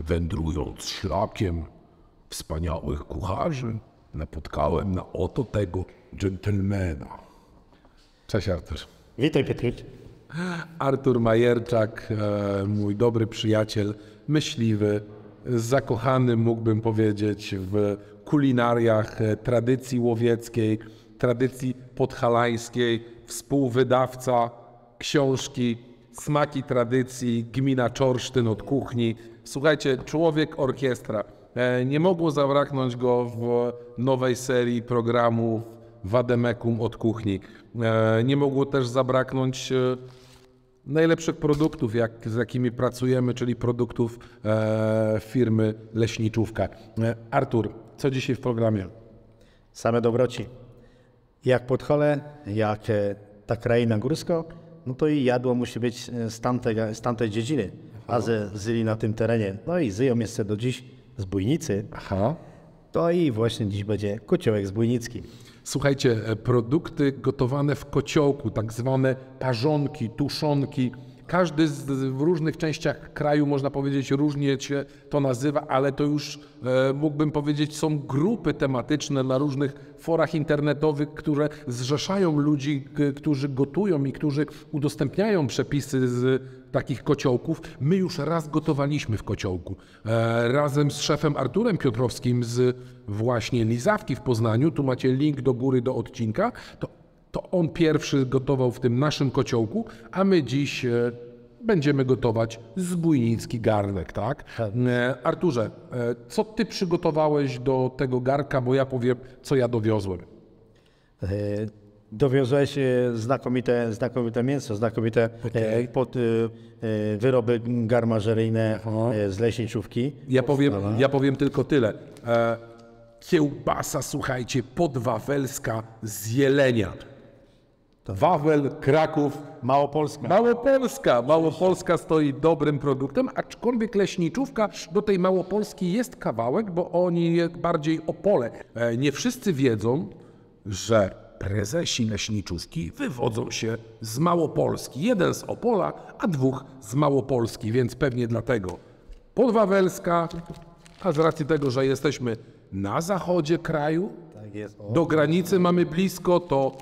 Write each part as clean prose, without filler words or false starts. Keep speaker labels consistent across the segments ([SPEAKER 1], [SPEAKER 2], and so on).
[SPEAKER 1] Wędrując szlakiem wspaniałych kucharzy, napotkałem na oto tego dżentelmena. Cześć Artur.
[SPEAKER 2] Witaj Piotr.
[SPEAKER 1] Artur Majerczak, mój dobry przyjaciel, myśliwy, zakochany mógłbym powiedzieć w kulinariach tradycji łowieckiej, tradycji podhalańskiej, współwydawca książki Smaki tradycji, gmina Czorsztyn od kuchni. Słuchajcie, człowiek orkiestra. Nie mogło zabraknąć go w nowej serii programu Wademekum od kuchni. Nie mogło też zabraknąć najlepszych produktów, z jakimi pracujemy, czyli produktów firmy Leśniczówka. Artur, co dzisiaj w programie?
[SPEAKER 2] Same dobroci. Jak Podhale, jak ta kraina górska, no to i jadło musi być z tamtej dziedziny, a zyli na tym terenie. No i zyją jeszcze do dziś z Bujnicy.
[SPEAKER 1] Aha.
[SPEAKER 2] To i właśnie dziś będzie kociołek z Bujnicki.
[SPEAKER 1] Słuchajcie, produkty gotowane w kociołku, tak zwane parzonki, tuszonki. Każdy w różnych częściach kraju, można powiedzieć, różnie się to nazywa, ale to już mógłbym powiedzieć, są grupy tematyczne na różnych forach internetowych, które zrzeszają ludzi, którzy gotują i którzy udostępniają przepisy z takich kociołków. My już raz gotowaliśmy w kociołku. Razem z szefem Arturem Piotrowskim z właśnie Lizawki w Poznaniu, tu macie link do góry do odcinka, to on pierwszy gotował w tym naszym kociołku, a my dziś będziemy gotować zbójnicki garnek, tak? Arturze, co ty przygotowałeś do tego garnka, bo ja powiem, co ja dowiozłem.
[SPEAKER 2] Dowiozłeś znakomite mięso, znakomite wyroby garmażeryjne z leśniczówki.
[SPEAKER 1] Ja powiem tylko tyle. Kiełbasa, słuchajcie, podwawelska z Jelenia. Wawel, Kraków, Małopolska stoi dobrym produktem, aczkolwiek Leśniczówka do tej Małopolski jest kawałek, bo oni bardziej Opole. Nie wszyscy wiedzą, że prezesi Leśniczówki wywodzą się z Małopolski. Jeden z Opola, a dwóch z Małopolski, więc pewnie dlatego podwawelska, a z racji tego, że jesteśmy na zachodzie kraju,
[SPEAKER 2] Tak jest.
[SPEAKER 1] do granicy mamy blisko, to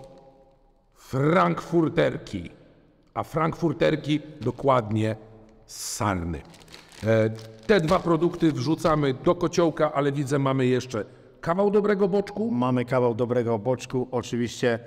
[SPEAKER 1] frankfurterki, a frankfurterki dokładnie z Sarny. Te dwa produkty wrzucamy do kociołka, ale widzę, mamy jeszcze kawał dobrego boczku.
[SPEAKER 2] Mamy kawał dobrego boczku, oczywiście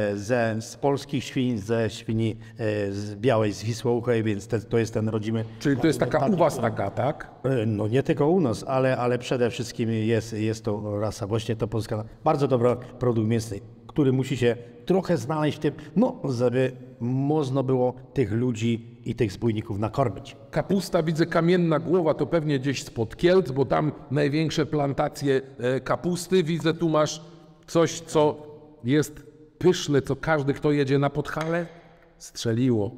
[SPEAKER 2] z polskich świń, ze świni z białej, z Wisłouchej, więc to jest ten rodzimy.
[SPEAKER 1] Czyli to jest taka u was taka, tak?
[SPEAKER 2] No nie tylko u nas, ale przede wszystkim jest to rasa, właśnie to polska. Bardzo dobry produkt mięsny, który musi się trochę znaleźć w tym, no żeby można było tych ludzi i tych zbójników nakarmić.
[SPEAKER 1] Kapusta, widzę, Kamienna Głowa, to pewnie gdzieś spod Kielc, bo tam największe plantacje kapusty. Widzę, tu masz coś, co jest pyszne, co każdy, kto jedzie na Podhale, strzeliło.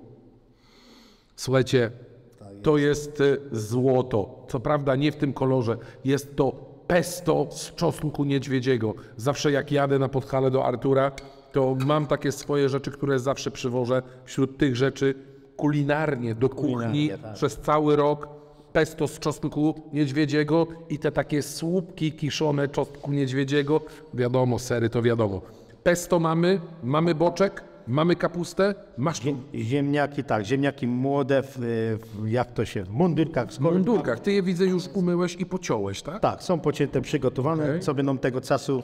[SPEAKER 1] Słuchajcie, to jest złoto. Co prawda nie w tym kolorze. Jest to pesto z czosnku niedźwiedziego. Zawsze jak jadę na Podhale do Artura, to mam takie swoje rzeczy, które zawsze przywożę. Wśród tych rzeczy kulinarnie do kuchni
[SPEAKER 2] tak.
[SPEAKER 1] Przez cały rok pesto z czosnku niedźwiedziego i te takie słupki kiszone czosnku niedźwiedziego. Wiadomo, sery to wiadomo. Pesto mamy boczek, mamy kapustę, masz tu...
[SPEAKER 2] Ziemniaki, tak, ziemniaki młode, jak to się, w mundurkach.
[SPEAKER 1] W mundurkach. Ty je widzę już umyłeś i pociąłeś, tak?
[SPEAKER 2] Tak, są pocięte, przygotowane, co będą tego czasu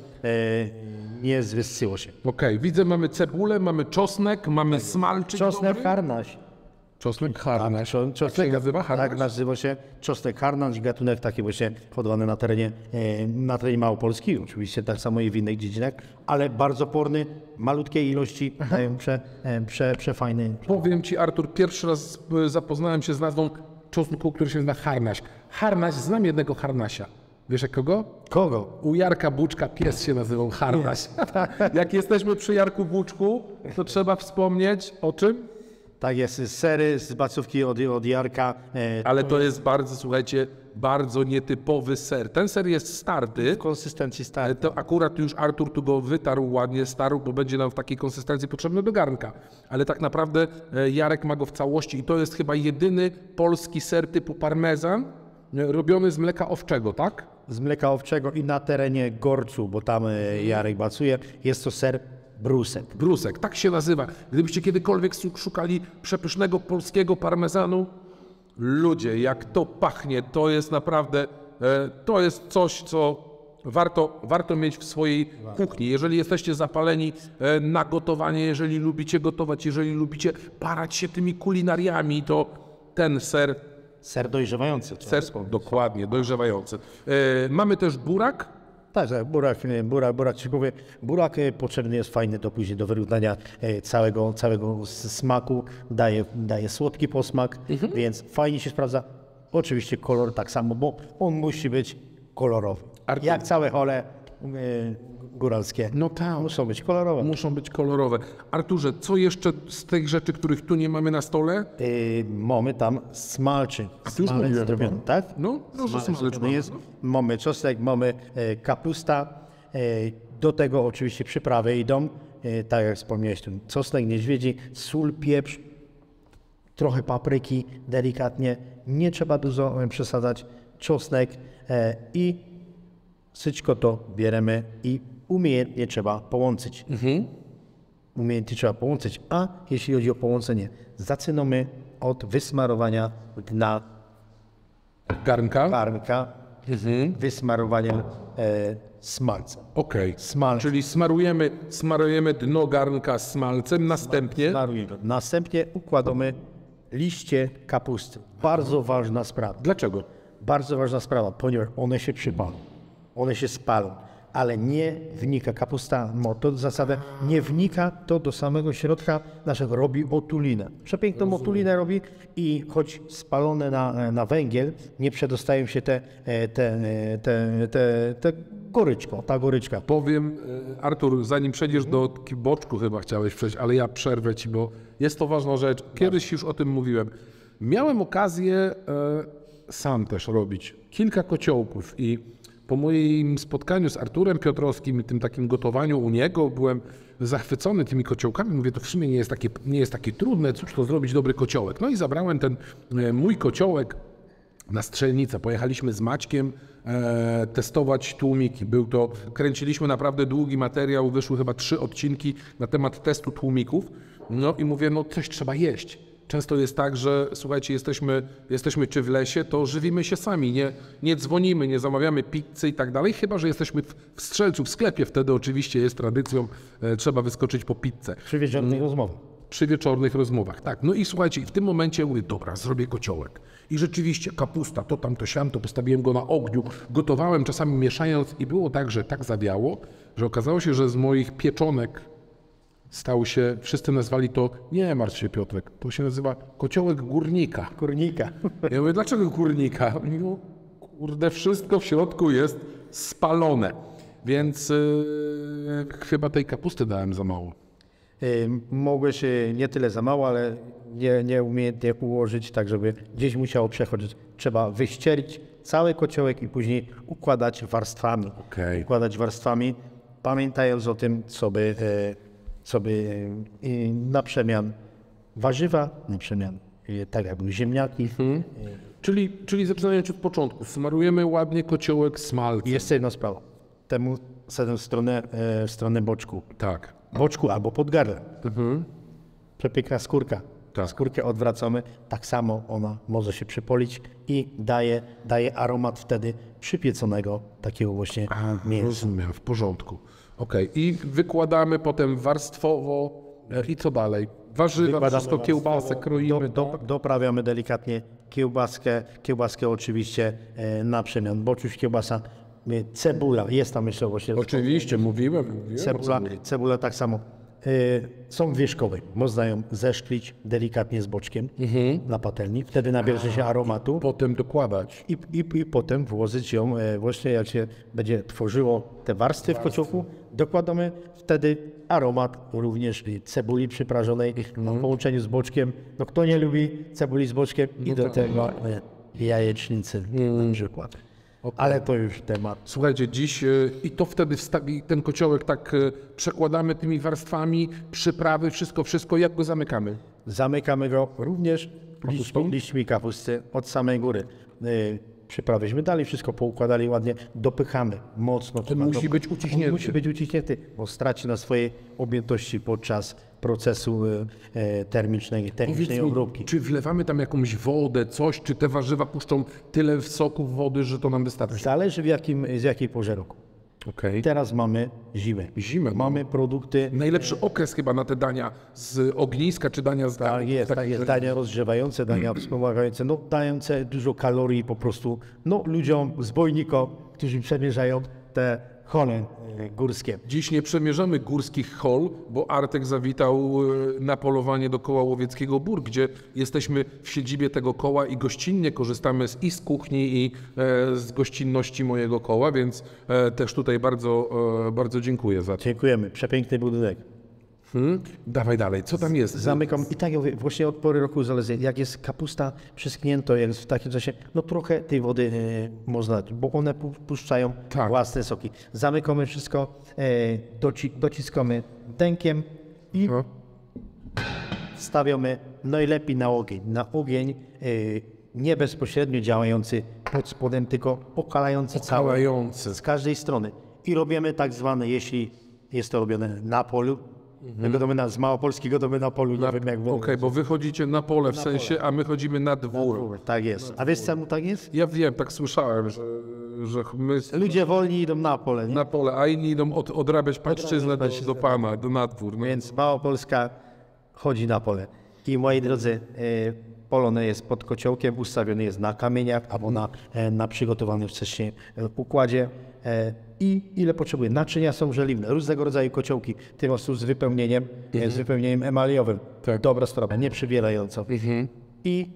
[SPEAKER 2] nie zwysyło się.
[SPEAKER 1] Okej, widzę, mamy cebulę, mamy czosnek, mamy smalczyk.
[SPEAKER 2] Czosnek harnaś.
[SPEAKER 1] Czosnek harnaś.
[SPEAKER 2] Czosnek
[SPEAKER 1] Jak się nazywa harnaś?
[SPEAKER 2] Tak, nazywa się czosnek harnaś, gatunek taki właśnie hodowany na terenie Małopolski, oczywiście tak samo i w innych dziedzinach, ale bardzo porny, malutkie ilości, dają przefajny.
[SPEAKER 1] Powiem ci, Artur, pierwszy raz zapoznałem się z nazwą czosnku, który się nazywa harnaś. Harnaś, znam jednego harnasia. Wiesz jak kogo?
[SPEAKER 2] Kogo?
[SPEAKER 1] U Jarka Buczka pies się nazywał harnaś. Jak jesteśmy przy Jarku Buczku, to trzeba wspomnieć o czym?
[SPEAKER 2] Tak jest, sery z bacówki od Jarka.
[SPEAKER 1] Ale to jest bardzo, słuchajcie, bardzo nietypowy ser. Ten ser jest starty.
[SPEAKER 2] W konsystencji stary.
[SPEAKER 1] To akurat już Artur tu go wytarł ładnie, starł, bo będzie nam w takiej konsystencji potrzebny do garnka. Ale tak naprawdę Jarek ma go w całości i to jest chyba jedyny polski ser typu parmezan, robiony z mleka owczego, tak?
[SPEAKER 2] Z mleka owczego i na terenie Gorcu, bo tam Jarek pracuje, jest to ser brusek.
[SPEAKER 1] Brusek, tak się nazywa. Gdybyście kiedykolwiek szukali przepysznego polskiego parmezanu, ludzie, jak to pachnie, to jest naprawdę, to jest coś, co warto mieć w swojej kuchni. Jeżeli jesteście zapaleni na gotowanie, jeżeli lubicie gotować, jeżeli lubicie parać się tymi kulinariami, to ten ser...
[SPEAKER 2] Ser dojrzewający.
[SPEAKER 1] Dokładnie, dojrzewający. Mamy też burak.
[SPEAKER 2] Tak, burak szykowy. Burak potrzebny jest fajny do później do wyrównania całego smaku, daje słodki posmak, więc fajnie się sprawdza. Oczywiście kolor tak samo, bo on musi być kolorowy. Jak całe hole góralskie.
[SPEAKER 1] No tak.
[SPEAKER 2] Muszą być kolorowe.
[SPEAKER 1] Muszą być kolorowe. Arturze, co jeszcze z tych rzeczy, których tu nie mamy na stole?
[SPEAKER 2] Mamy tam smalczyk.
[SPEAKER 1] już mówiłem.
[SPEAKER 2] Zrobiony, tak?
[SPEAKER 1] No, proszę smalczyk.
[SPEAKER 2] Jest. Mamy czosnek, mamy kapusta. Do tego oczywiście przyprawy idą. Tak jak wspomniałeś, ten czosnek, niedźwiedzi, sól, pieprz, trochę papryki, delikatnie. Nie trzeba dużo przesadzać. Czosnek i wszystko to bierzemy i umiejętnie trzeba połączyć. Umiejętnie trzeba połączyć, a jeśli chodzi o połączenie, zaczynamy od wysmarowania dna garnka, wysmarowania smalcem.
[SPEAKER 1] Okej, czyli smarujemy dno garnka smalcem,
[SPEAKER 2] Następnie układamy liście kapusty. Bardzo ważna sprawa.
[SPEAKER 1] Dlaczego?
[SPEAKER 2] Bardzo ważna sprawa, ponieważ one się przypalą, one się spalą, ale nie wnika kapusta, to zasadę, nie wnika to do samego środka naszego, robi otulinę. Przepiękną otulinę robi i choć spalone na węgiel, nie przedostają się ta goryczka.
[SPEAKER 1] Powiem, Artur, zanim przejdziesz do boczku, chyba chciałeś przejść, ale ja przerwę ci, bo jest to ważna rzecz. Kiedyś już o tym mówiłem. Miałem okazję sam też robić kilka kociołków i po moim spotkaniu z Arturem Piotrowskim i tym takim gotowaniu u niego byłem zachwycony tymi kociołkami. Mówię, to w sumie nie jest takie trudne, cóż to zrobić dobry kociołek. No i zabrałem ten mój kociołek na strzelnicę. Pojechaliśmy z Maćkiem testować tłumiki. Kręciliśmy naprawdę długi materiał, wyszły chyba 3 odcinki na temat testu tłumików. No i mówię, no coś trzeba jeść. Często jest tak, że słuchajcie, jesteśmy czy w lesie, to żywimy się sami, nie dzwonimy, nie zamawiamy pizzy i tak dalej, chyba że jesteśmy w Strzelcu, w sklepie, wtedy oczywiście jest tradycją, trzeba wyskoczyć po pizzę. Przy wieczornych rozmowach, tak. No i słuchajcie, w tym momencie mówię, dobra, zrobię kociołek. I rzeczywiście kapusta, to tam, to siam, to postawiłem go na ogniu, gotowałem, czasami mieszając i było tak, że tak zawiało, że okazało się, że z moich pieczonek stał się, wszyscy nazwali to, nie martw się Piotrek, to się nazywa kociołek górnika. Ja mówię, dlaczego górnika? No, kurde, wszystko w środku jest spalone, więc chyba tej kapusty dałem za mało.
[SPEAKER 2] Mogłeś nie tyle za mało, ale nieumiejętnie ułożyć, tak żeby gdzieś musiało przechodzić. Trzeba wyścielić cały kociołek i później układać warstwami. Układać warstwami, pamiętając o tym, co by na przemian warzywa, na przemian tak jakby ziemniaki.
[SPEAKER 1] Czyli zaczynając od początku, smarujemy ładnie kociołek smalcem.
[SPEAKER 2] Jest jedna sprawa. Temu w stronę boczku.
[SPEAKER 1] Tak.
[SPEAKER 2] Boczku albo pod gardłem. Przepiękna skórka.
[SPEAKER 1] Tak.
[SPEAKER 2] Skórkę odwracamy, tak samo ona może się przypolić i daje aromat wtedy przypieconego takiego właśnie mięsa.
[SPEAKER 1] Rozumiem, w porządku. I wykładamy potem warstwowo i co dalej? Warzywa, wszystko, kiełbasę kroimy.
[SPEAKER 2] Doprawiamy delikatnie kiełbaskę oczywiście na przemian. Boczuś, kiełbasa, cebula, jest tam jeszcze właśnie.
[SPEAKER 1] Oczywiście, mówiłem.
[SPEAKER 2] Cebula tak samo. Są wierzchowe, można ją zeszklić delikatnie z boczkiem na patelni, wtedy nabierze się aromatu.
[SPEAKER 1] Potem dokładać.
[SPEAKER 2] I potem włożyć ją, właśnie jak się będzie tworzyło te warstwy w kociołku, dokładamy wtedy aromat również cebuli przyprażonej w połączeniu z boczkiem. No kto nie lubi cebuli z boczkiem i do tego jajecznicy na przykład. Ale to już temat.
[SPEAKER 1] Słuchajcie, dziś i to wtedy ten kociołek tak przekładamy tymi warstwami, przyprawy, wszystko, jak go zamykamy?
[SPEAKER 2] Zamykamy go również liśćmi kapusty od samej góry. przyprawiliśmy, dali wszystko, poukładali ładnie, dopychamy mocno.
[SPEAKER 1] To musi być uciśnięty.
[SPEAKER 2] On musi być uciśnięty, bo straci na swojej objętości podczas procesu termicznej
[SPEAKER 1] Powiedz mi,
[SPEAKER 2] obróbki.
[SPEAKER 1] czy wlewamy tam jakąś wodę, coś, czy te warzywa puszczą tyle soków wody, że to nam wystarczy?
[SPEAKER 2] Zależy z jakiej porze roku.
[SPEAKER 1] Okej.
[SPEAKER 2] Teraz mamy zimę.
[SPEAKER 1] Zimę, no.
[SPEAKER 2] Mamy produkty.
[SPEAKER 1] Najlepszy okres chyba na te dania z ogniska, czy dania z
[SPEAKER 2] Tak jest, dania rozgrzewające, dania wspomagające, no dające dużo kalorii po prostu, no ludziom, zbojnikom, którzy przemierzają te hole górskie.
[SPEAKER 1] Dziś nie przemierzamy górskich hol, bo Artek zawitał na polowanie do koła łowieckiego Bór, gdzie jesteśmy w siedzibie tego koła i gościnnie korzystamy i z kuchni, i z gościnności mojego koła, więc też tutaj bardzo dziękuję za to.
[SPEAKER 2] Dziękujemy, przepiękny budynek.
[SPEAKER 1] Dawaj dalej, co tam jest?
[SPEAKER 2] Zamykam i tak ja mówię, właśnie od pory roku zależy, jak jest kapusta przyschnięta, jak jest w takim czasie, no trochę tej wody można dać, bo one puszczają
[SPEAKER 1] Tak.
[SPEAKER 2] własne soki. Zamykamy wszystko, dociskamy dękiem i
[SPEAKER 1] No.
[SPEAKER 2] stawiamy najlepiej na ogień nie bezpośrednio działający pod spodem, tylko okalający z każdej strony. I robimy tak zwane, jeśli jest to robione na polu, z Małopolski gotowy na polu, nie wiem jak
[SPEAKER 1] Okej, bo wy chodzicie na pole w sensie, a my chodzimy na dwór.
[SPEAKER 2] Tak jest. A wiesz czemu tak jest?
[SPEAKER 1] Ja wiem, tak słyszałem, że my
[SPEAKER 2] Ludzie wolni idą na pole, nie?
[SPEAKER 1] na pole, a inni idą odrabiać pańszczyznę do pana, na dwór. No.
[SPEAKER 2] Więc Małopolska chodzi na pole. I moi drodzy, polone jest pod kociołkiem, ustawiony jest na kamieniach albo na przygotowanym wcześniej układzie. I ile potrzebuje? Naczynia są żeliwne, różnego rodzaju kociołki, tym prostu z wypełnieniem emaliowym.
[SPEAKER 1] Tak.
[SPEAKER 2] Dobra sprawa, nie przybierająco. I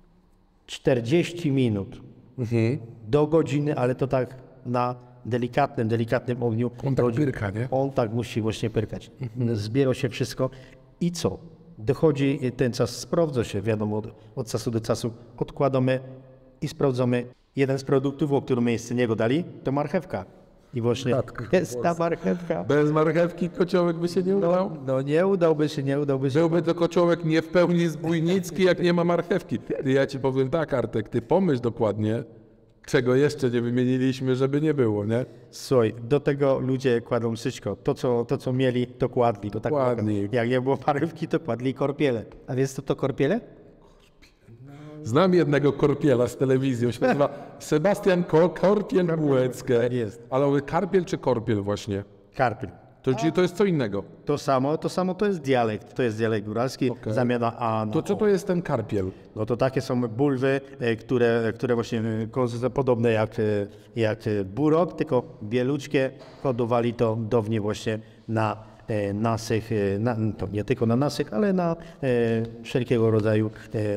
[SPEAKER 2] 40 minut do godziny, ale to tak na delikatnym ogniu.
[SPEAKER 1] On tak pyrka, nie?
[SPEAKER 2] On tak musi właśnie pyrkać. Zbiera się wszystko i co? Dochodzi ten czas, sprawdza się, wiadomo, od czasu do czasu odkładamy i sprawdzamy. Jeden z produktów, o którym miejsce niego dali, to marchewka. I właśnie jest ta marchewka.
[SPEAKER 1] Bez marchewki kociołek by się nie udał?
[SPEAKER 2] No nie udałby się.
[SPEAKER 1] Byłby to kociołek nie w pełni zbójnicki, jak nie ma marchewki. Ja ci powiem tak, Artek, ty pomyśl dokładnie, czego jeszcze nie wymieniliśmy, żeby nie było, nie?
[SPEAKER 2] Słuchaj, do tego ludzie kładą wszystko. To, co mieli, to kładli. To tak
[SPEAKER 1] Kładli.
[SPEAKER 2] Jak nie było marchewki, to kładli korpiele. A wiesz co to korpiele?
[SPEAKER 1] Znam jednego korpiela z telewizji, on się nazywa Sebastian Korpiel Bułeckę.
[SPEAKER 2] Jest.
[SPEAKER 1] Ale on karpiel czy korpiel właśnie?
[SPEAKER 2] Karpiel.
[SPEAKER 1] Czyli to jest co innego.
[SPEAKER 2] To samo to jest dialekt. To jest dialekt góralski, zamiana a na
[SPEAKER 1] To co to jest ten karpiel?
[SPEAKER 2] No to takie są bulwy, które właśnie podobne jak burok, tylko bieluczkie, hodowali to dawniej właśnie na nasych, to nie tylko na nasych, ale na wszelkiego rodzaju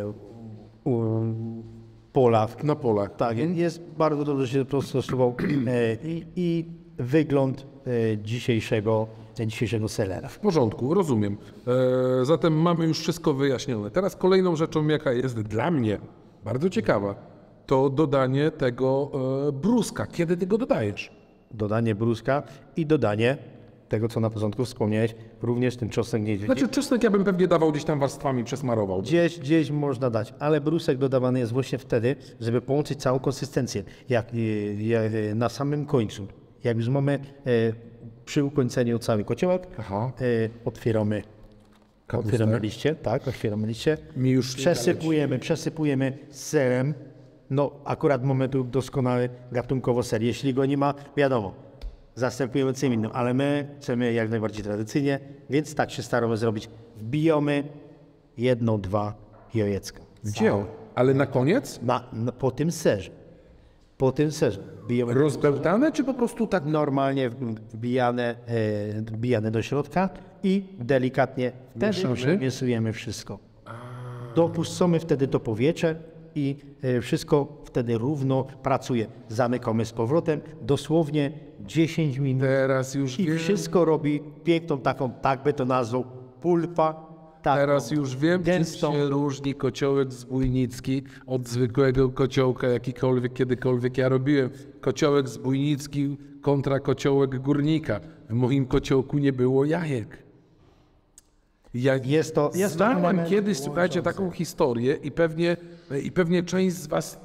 [SPEAKER 2] polach.
[SPEAKER 1] Na polach.
[SPEAKER 2] Tak, jest bardzo dobrze się dostosował i wygląd dzisiejszego selera.
[SPEAKER 1] W porządku, rozumiem. Zatem mamy już wszystko wyjaśnione. Teraz kolejną rzeczą, jaka jest dla mnie bardzo ciekawa, to dodanie tego bruska. Kiedy ty go dodajesz?
[SPEAKER 2] Dodanie bruska i dodanie tego, co na początku wspomniałeś, również ten czosnek nie
[SPEAKER 1] Znaczy czosnek ja bym pewnie dawał gdzieś tam warstwami, przesmarował.
[SPEAKER 2] Gdzieś można dać, ale brusek dodawany jest właśnie wtedy, żeby połączyć całą konsystencję. Jak na samym końcu, jak już mamy przy ukończeniu cały kociołek, otwieramy liście, tak, otwieramy liście, przesypujemy serem. No akurat mamy tu doskonały gatunkowo ser. Jeśli go nie ma, wiadomo, zastępujemy czym innym, ale my chcemy jak najbardziej tradycyjnie, więc tak się staramy zrobić. Wbijamy 1-2 jajeczka.
[SPEAKER 1] Gdzie? Ale na koniec?
[SPEAKER 2] Po tym serze. Wbijamy
[SPEAKER 1] Rozbełtane, czy po prostu tak?
[SPEAKER 2] normalnie wbijane do środka i delikatnie wtedy mieszujemy wszystko. Dopuszczamy wtedy to powietrze i wszystko wtedy równo pracuje. Zamykamy z powrotem, dosłownie 10 minut.
[SPEAKER 1] Teraz już
[SPEAKER 2] I
[SPEAKER 1] wiem.
[SPEAKER 2] wszystko robi piękną taką, tak by to nazwał, pulpa.
[SPEAKER 1] Teraz już wiem, czym
[SPEAKER 2] gęstą.
[SPEAKER 1] się różni kociołek zbójnicki od zwykłego kociołka, jakikolwiek, kiedykolwiek ja robiłem. Kociołek zbójnicki kontra kociołek górnika. W moim kociołku nie było jajek. Ja
[SPEAKER 2] Jest to
[SPEAKER 1] znałem
[SPEAKER 2] element
[SPEAKER 1] kiedyś, słuchajcie,
[SPEAKER 2] łączący.
[SPEAKER 1] taką historię i pewnie część z was też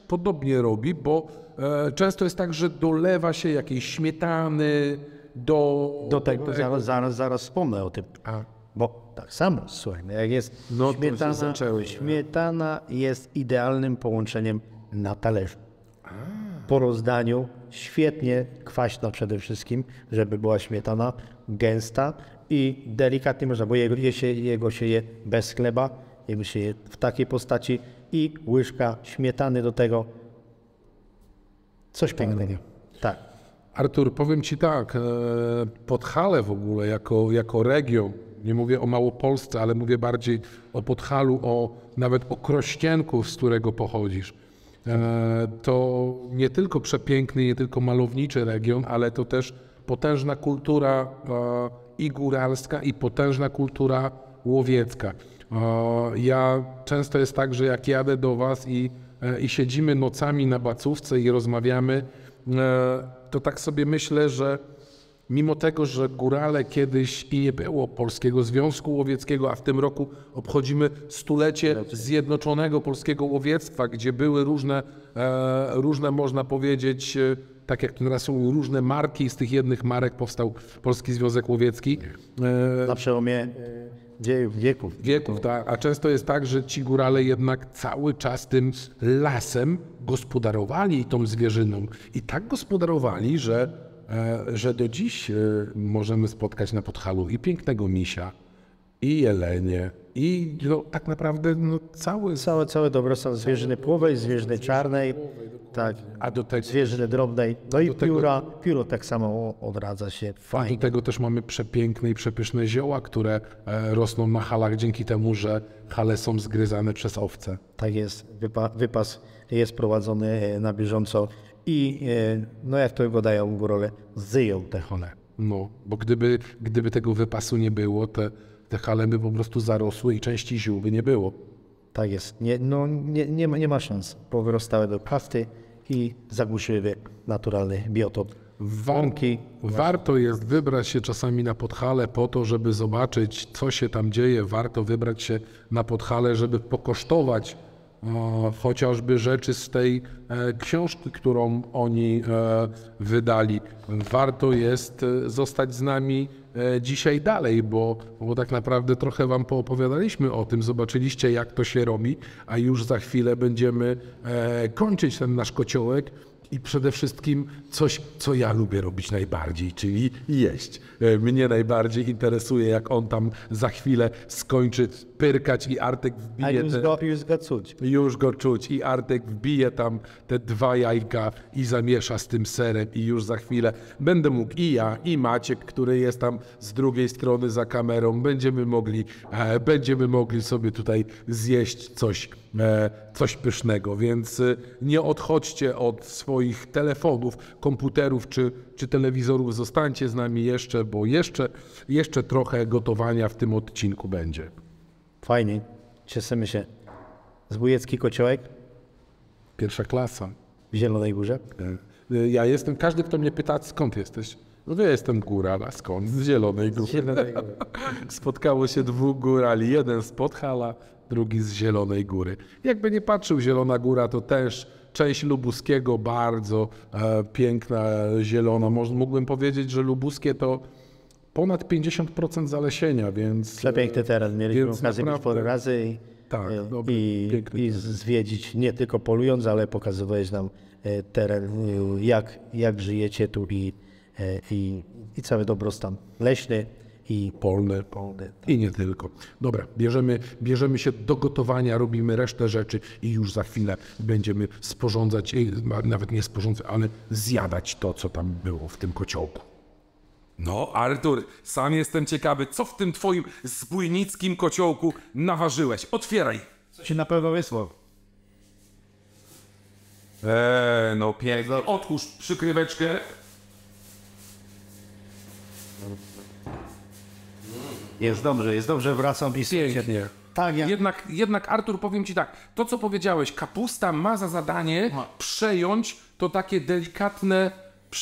[SPEAKER 1] podobnie robi, bo często jest tak, że dolewa się jakiejś śmietany
[SPEAKER 2] Do tego zaraz wspomnę o tym. Bo tak samo, słuchaj, jak jest
[SPEAKER 1] No to się
[SPEAKER 2] śmietana,
[SPEAKER 1] zaczęło.
[SPEAKER 2] śmietana jest idealnym połączeniem na talerzu. Po rozdaniu świetnie kwaśna przede wszystkim, żeby była śmietana gęsta i delikatnie można, bo jego się je bez chleba, jego się je w takiej postaci i łyżka śmietany do tego. Coś pięknego. Tak.
[SPEAKER 1] Artur, powiem Ci tak, Podhale w ogóle jako region, nie mówię o Małopolsce, ale mówię bardziej o Podhalu, nawet o Krościenku, z którego pochodzisz. To nie tylko przepiękny, nie tylko malowniczy region, ale to też potężna kultura i góralska, i potężna kultura łowiecka. Ja często jest tak, że jak jadę do Was i siedzimy nocami na bacówce i rozmawiamy, to tak sobie myślę, że mimo tego, że górale kiedyś i nie było Polskiego Związku Łowieckiego, a w tym roku obchodzimy stulecie Zjednoczonego Polskiego Łowiectwa, gdzie były różne można powiedzieć, tak jak teraz są różne marki, i z tych jednych marek powstał Polski Związek Łowiecki.
[SPEAKER 2] Na przełomie wieków.
[SPEAKER 1] Wieków, tak. A często jest tak, że ci górale jednak cały czas tym lasem gospodarowali, tą zwierzyną. I tak gospodarowali, że do dziś możemy spotkać na Podhalu i pięknego misia, i jelenie, i tak naprawdę
[SPEAKER 2] Cały dobrostan zwierzyny płowej, zwierzyny czarnej, tak,
[SPEAKER 1] a do tego,
[SPEAKER 2] zwierzyny drobnej, no i pióro tak samo odradza się.
[SPEAKER 1] do tego też mamy przepiękne i przepyszne zioła, które rosną na halach dzięki temu, że hale są zgryzane przez owce.
[SPEAKER 2] Tak jest, wypas jest prowadzony na bieżąco i no jak to gadają górale, zyją te hale.
[SPEAKER 1] No, bo gdyby tego wypasu nie było, te hale by po prostu zarosły i części ziół by nie było.
[SPEAKER 2] Tak jest, nie ma szans, powyrostały do pasty i zagłuszyły naturalny biotop.
[SPEAKER 1] Warto jest wybrać się czasami na Podhale po to, żeby zobaczyć, co się tam dzieje. Warto wybrać się na Podhale, żeby pokosztować chociażby rzeczy z tej książki, którą oni wydali. Warto jest zostać z nami dzisiaj dalej, bo tak naprawdę trochę Wam poopowiadaliśmy o tym, zobaczyliście, jak to się robi, a już za chwilę będziemy kończyć ten nasz kociołek. I przede wszystkim coś, co ja lubię robić najbardziej, czyli jeść. Mnie najbardziej interesuje, jak on tam za chwilę skończy pyrkać i Artek wbije...
[SPEAKER 2] A już go czuć.
[SPEAKER 1] Już go czuć i Artek wbije tam te 2 jajka i zamiesza z tym serem i już za chwilę będę mógł i ja, i Maciek, który jest tam z drugiej strony za kamerą, będziemy mogli sobie tutaj zjeść coś pysznego, więc nie odchodźcie od swoich telefonów, komputerów czy telewizorów, zostańcie z nami jeszcze, bo jeszcze trochę gotowania w tym odcinku będzie.
[SPEAKER 2] Fajnie, cieszymy się. Zbójecki kociołek
[SPEAKER 1] Pierwsza klasa.
[SPEAKER 2] w Zielonej Górze.
[SPEAKER 1] Ja jestem, każdy kto mnie pyta, skąd jesteś? No ja jestem góral, a skąd? Z Zielonej Góry. Spotkało się 2 górali, jeden z Podhala, drugi z Zielonej Góry. Jakby nie patrzył, Zielona Góra to też część Lubuskiego, bardzo piękna, zielona. Mógłbym powiedzieć, że Lubuskie to ponad 50% zalesienia, więc...
[SPEAKER 2] Przepiękny teren, mieliśmy okazję być parę razy i zwiedzić, nie tylko polując, ale pokazywałeś nam teren, jak żyjecie tu i cały dobrostan leśny i
[SPEAKER 1] polny. I nie tylko. Dobra, bierzemy się do gotowania, robimy resztę rzeczy i już za chwilę będziemy sporządzać, nawet nie sporządzać, ale zjadać to, co tam było w tym kociołku.
[SPEAKER 3] No, Artur, sam jestem ciekawy, co w tym twoim zbójnickim kociołku naważyłeś. Otwieraj.
[SPEAKER 2] co się na pewno wysłał.
[SPEAKER 3] No pięknie. Otwórz przykryweczkę.
[SPEAKER 2] Jest dobrze, wracam blisko.
[SPEAKER 1] Pięknie.
[SPEAKER 2] Tak,
[SPEAKER 3] Jednak, Artur, powiem ci tak, to co powiedziałeś, kapusta ma za zadanie przejąć to takie delikatne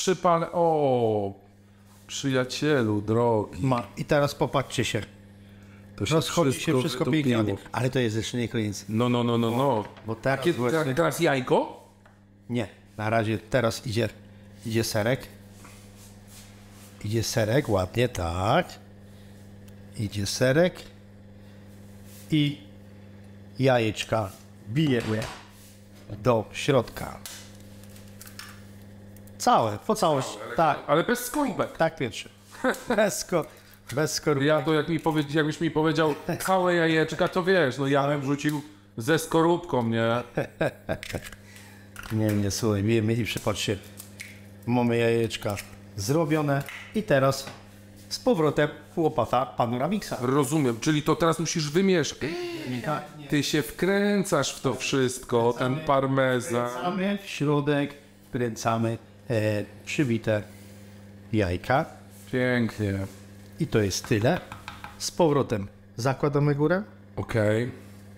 [SPEAKER 3] przyjacielu drogi.
[SPEAKER 2] I teraz popatrzcie się.
[SPEAKER 1] To się
[SPEAKER 2] Rozchodzi się wszystko pięknie.
[SPEAKER 1] wytopiło.
[SPEAKER 2] Ale to jest jeszcze nie koniec.
[SPEAKER 3] No.
[SPEAKER 2] Bo
[SPEAKER 3] Teraz jajko?
[SPEAKER 2] Nie. Na razie teraz idzie serek. Idzie serek, ładnie, tak. Idzie serek. I jajeczka bijemy do środka. Całe, po całości. Tak,
[SPEAKER 3] Ale bez skorupek.
[SPEAKER 2] tak pierwszy. Bez skorupek.
[SPEAKER 3] Ja to jakbyś mi powiedział całe jajeczka, to wiesz, no ja bym wrzucił ze skorupką, nie?
[SPEAKER 2] Nie, słuchaj, bijemy i przypatrzcie. Mamy jajeczka zrobione i teraz z powrotem łopata panoramiksa.
[SPEAKER 3] Rozumiem, czyli to teraz musisz wymieszać. Ty się wkręcasz w to wszystko, ten parmezan.
[SPEAKER 2] Wkręcamy w środek, wkręcamy przybite jajka
[SPEAKER 3] Pięknie.
[SPEAKER 2] i to jest tyle. Z powrotem zakładamy górę
[SPEAKER 3] Okej.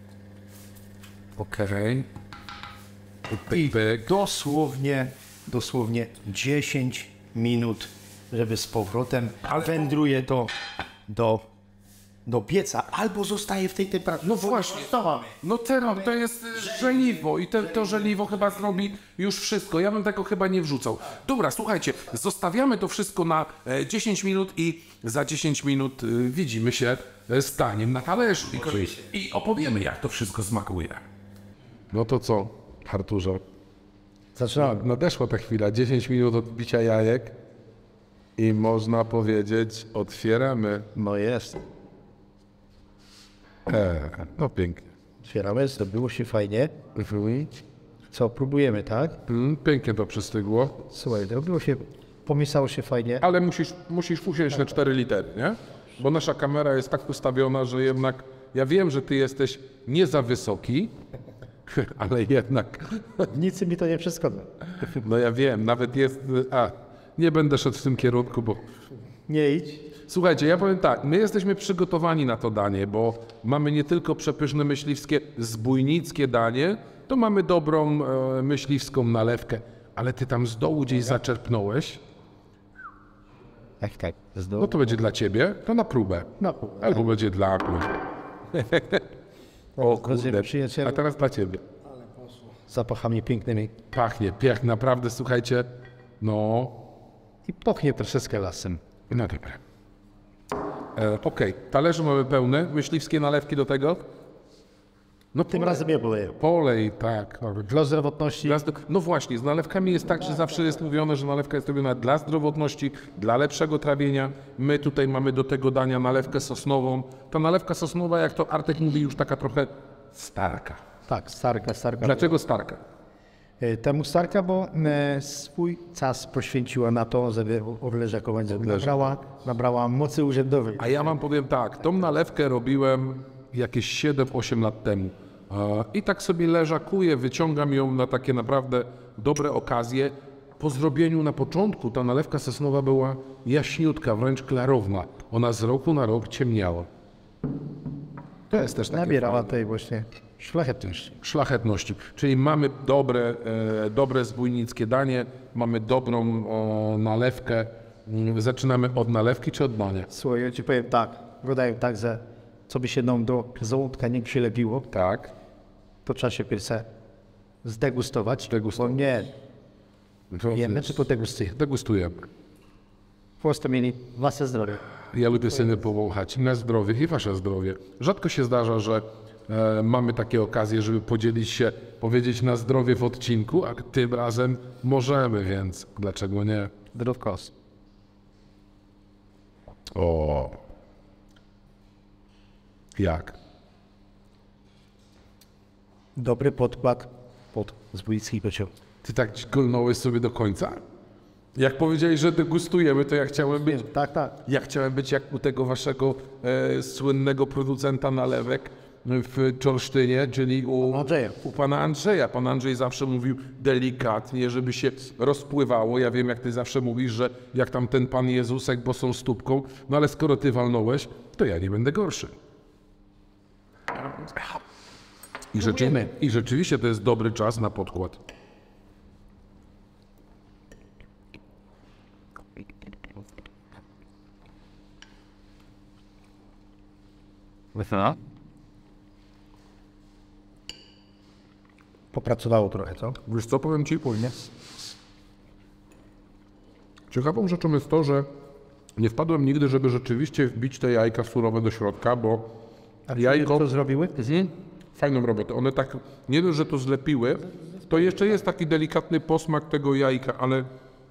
[SPEAKER 2] i
[SPEAKER 3] Pyk.
[SPEAKER 2] dosłownie 10 minut, żeby z powrotem wędruje to do pieca albo zostaje w tej temperaturze.
[SPEAKER 3] No właśnie. No teraz to jest żeliwo i to żeliwo chyba zrobi już wszystko. Ja bym tego chyba nie wrzucał. Dobra, słuchajcie, zostawiamy to wszystko na 10 minut i za 10 minut widzimy się z daniem na talerzu. I opowiemy, jak to wszystko smakuje. No to co, Arturze?
[SPEAKER 2] Zaczynamy.
[SPEAKER 3] Nadeszła ta chwila, 10 minut od bicia jajek i można powiedzieć, otwieramy.
[SPEAKER 2] No jest.
[SPEAKER 3] No pięknie.
[SPEAKER 2] Otwieramy, zrobiło się fajnie. Co, próbujemy, tak?
[SPEAKER 3] Pięknie to przystygło.
[SPEAKER 2] Słuchaj, zrobiło się, pomieszało się fajnie.
[SPEAKER 3] Ale musisz usiąść na 4 litery, nie? Bo nasza kamera jest tak ustawiona, że jednak ja wiem, że ty jesteś nie za wysoki, ale jednak,
[SPEAKER 2] Nic mi to nie przeszkadza.
[SPEAKER 3] no ja wiem, nawet jest, nie będę szedł w tym kierunku, bo
[SPEAKER 2] Nie idź.
[SPEAKER 3] słuchajcie, ja powiem tak, my jesteśmy przygotowani na to danie, bo mamy nie tylko przepyszne myśliwskie, zbójnickie danie, to mamy dobrą myśliwską nalewkę, ale ty tam z dołu gdzieś zaczerpnąłeś,
[SPEAKER 2] Tak.
[SPEAKER 3] no to będzie dla ciebie, to na próbę.
[SPEAKER 2] No,
[SPEAKER 3] Albo będzie dla mnie. O kurde,
[SPEAKER 2] przyjacielu.
[SPEAKER 3] a teraz dla ciebie.
[SPEAKER 2] Zapachami pięknymi.
[SPEAKER 3] Pachnie, naprawdę, słuchajcie, no,
[SPEAKER 2] I pochnie troszeczkę lasem.
[SPEAKER 3] no dobra. Okej, talerze mamy pełne, myśliwskie nalewki do tego. No
[SPEAKER 2] Tym razem nie boleją.
[SPEAKER 3] polej, tak.
[SPEAKER 2] Dla zdrowotności.
[SPEAKER 3] No właśnie, z nalewkami jest tak, że zawsze jest mówione, że nalewka jest robiona dla zdrowotności, dla lepszego trawienia. My tutaj mamy do tego dania nalewkę sosnową. Ta nalewka sosnowa, jak to Artek mówi, już taka trochę starka.
[SPEAKER 2] Tak, starka.
[SPEAKER 3] Dlaczego starka?
[SPEAKER 2] Temu starka, bo swój czas poświęciła na to, żeby Orleżakować nabrała mocy urzędowej.
[SPEAKER 3] A ja wam powiem tak, tą nalewkę robiłem jakieś 7-8 lat temu. I tak sobie leżakuję, wyciągam ją na takie naprawdę dobre okazje. Po zrobieniu na początku ta nalewka sosnowa była jaśniutka, wręcz klarowna. Ona z roku na rok ciemniała. To jest też takie
[SPEAKER 2] Nabierała tej właśnie szlachetności.
[SPEAKER 3] szlachetności. Czyli mamy dobre zbójnickie danie, mamy dobrą nalewkę. Zaczynamy od nalewki czy od dania?
[SPEAKER 2] Słuchaj, ja ci powiem tak, wydaje tak, że co by się nam do żołądka nie przylepiło,
[SPEAKER 3] Tak.
[SPEAKER 2] to trzeba się pierwsze zdegustować.
[SPEAKER 3] Degustować.
[SPEAKER 2] Bo nie,
[SPEAKER 3] To
[SPEAKER 2] jemy czy to degustujemy.
[SPEAKER 3] degustujemy.
[SPEAKER 2] Po prostu mieli wasze zdrowie.
[SPEAKER 3] Ja lubię sobie powąchać na zdrowie i wasze zdrowie. Rzadko się zdarza, że mamy takie okazje, żeby podzielić się, powiedzieć na zdrowie w odcinku, a tym razem możemy, więc dlaczego nie?
[SPEAKER 2] Zdrówkos.
[SPEAKER 3] O. Jak?
[SPEAKER 2] Dobry podkład pod zbójnicki pociąg.
[SPEAKER 3] Ty tak golnąłeś sobie do końca? Jak powiedziałeś, że degustujemy, to ja chciałem być...
[SPEAKER 2] Tak.
[SPEAKER 3] Ja chciałem być jak u tego waszego słynnego producenta nalewek w Czorsztynie, czyli
[SPEAKER 2] Andrzeja.
[SPEAKER 3] u pana Andrzeja. Pan Andrzej zawsze mówił delikatnie, żeby się rozpływało. Ja wiem, jak ty zawsze mówisz, że jak tam ten Pan Jezusek bosą stópką, no ale skoro ty walnąłeś, to ja nie będę gorszy. I rzeczywiście to jest dobry czas na podkład.
[SPEAKER 2] popracowało trochę, co?
[SPEAKER 1] Wiesz co, powiem ci, ciekawą rzeczą jest to, że nie wpadłem nigdy, żeby rzeczywiście wbić te jajka surowe do środka, bo jajko...
[SPEAKER 2] Co zrobiły?
[SPEAKER 1] Fajną robotę. One tak, nie dość, że to zlepiły, to jeszcze jest taki delikatny posmak tego jajka, ale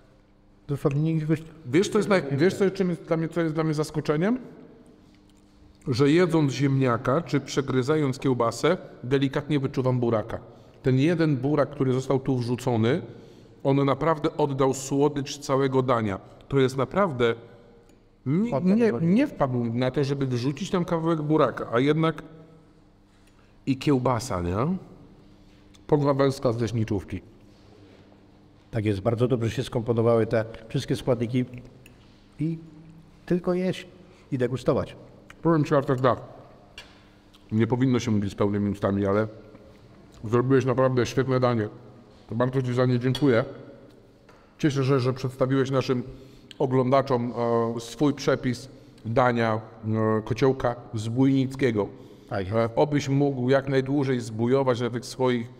[SPEAKER 1] wiesz, co jest, co jest dla mnie zaskoczeniem? Że jedząc ziemniaka, czy przegryzając kiełbasę, delikatnie wyczuwam buraka. Ten jeden burak, który został tu wrzucony, on naprawdę oddał słodycz całego dania. To jest naprawdę... Nie wpadł na to, żeby wrzucić tam kawałek buraka, a jednak i kiełbasa, nie? Pogławelska z leśniczówki.
[SPEAKER 2] Tak jest, bardzo dobrze się skomponowały te wszystkie składniki i tylko jeść i degustować.
[SPEAKER 1] Powiem ci, Artur, tak. Nie powinno się mówić z pełnymi ustami, ale zrobiłeś naprawdę świetne danie. To bardzo ci za nie dziękuję. Cieszę się, że przedstawiłeś naszym oglądaczom swój przepis dania kociołka zbójnickiego.
[SPEAKER 2] Tak.
[SPEAKER 1] Obyś mógł jak najdłużej zbójować na tych swoich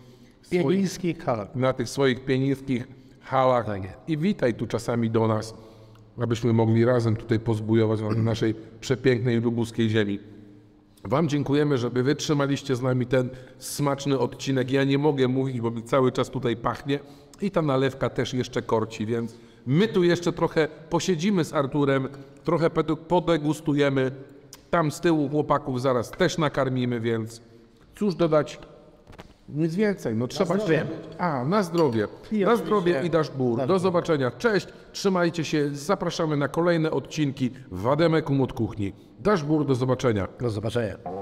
[SPEAKER 1] pienińskich halach.
[SPEAKER 2] Tak jest.
[SPEAKER 1] I witaj tu czasami do nas, abyśmy mogli razem tutaj pozbójować na naszej przepięknej lubuskiej ziemi. Wam dziękujemy, że wy wytrzymaliście z nami ten smaczny odcinek. Ja nie mogę mówić, bo mi cały czas tutaj pachnie i ta nalewka też jeszcze korci, więc my tu jeszcze trochę posiedzimy z Arturem, trochę podegustujemy. Tam z tyłu chłopaków zaraz też nakarmimy, więc cóż dodać? Nic więcej, no trzeba
[SPEAKER 2] zdrowie.
[SPEAKER 1] Na zdrowie.
[SPEAKER 2] I
[SPEAKER 1] Na
[SPEAKER 2] oczywiście
[SPEAKER 1] zdrowie i dasz bór. Do zobaczenia. Cześć, trzymajcie się, zapraszamy na kolejne odcinki Wademekum od kuchni. Dasz bór, do zobaczenia.
[SPEAKER 2] Do zobaczenia.